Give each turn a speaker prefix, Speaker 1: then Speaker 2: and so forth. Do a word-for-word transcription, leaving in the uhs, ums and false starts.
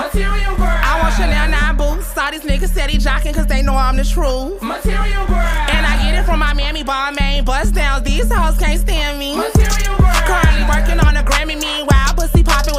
Speaker 1: Material girl.
Speaker 2: I want Chanel nine boots. All these niggas said he jocking cause they know I'm the truth.
Speaker 1: Material girl.
Speaker 2: And I get it from my mammy ball main bust downs. These hoes can't stand